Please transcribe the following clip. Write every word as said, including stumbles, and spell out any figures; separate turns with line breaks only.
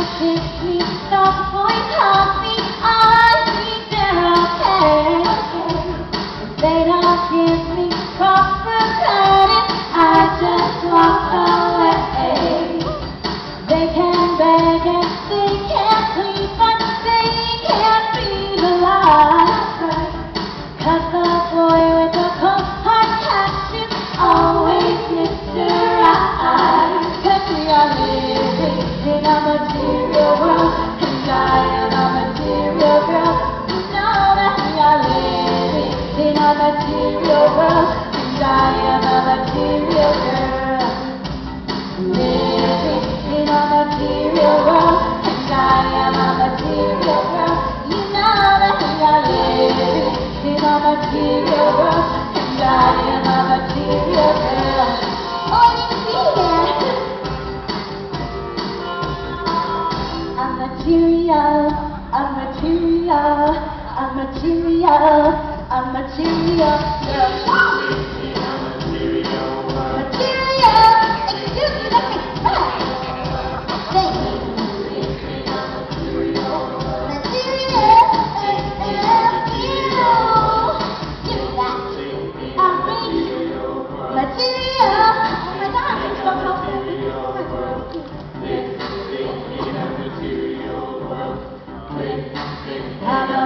kiss me, soft voice hug me, I need their care. If they don't give me proper credit, I just walk away. They can beg and they can plead, but they can't be the life. Cause the boy with the cold hard cash is always Mister Right. Cause we are living in a material world, and I am a material girl. You know that we are living in a material world, and I am a material girl. Living in a material world, and I am a material girl. You know that we are living in a material world, and I am a material girl. Oh, you can see that. I'm material, I'm material, I'm material, I'm material girl. I'm